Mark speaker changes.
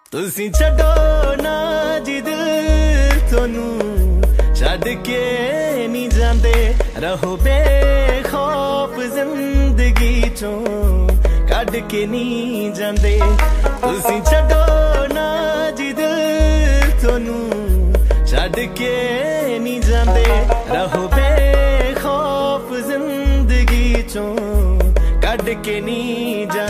Speaker 1: तुसी छड्डो ना जी दिल तोनू छड्ड के नहीं जांदे रहो बेखौफ जिंदगी चों कड के नहीं जांदे तुसी छड्डो ना जी दिल तोनू छड्ड के नहीं जांदे रहो बेखौफ जिंदगी चों कड के नहीं जांदे।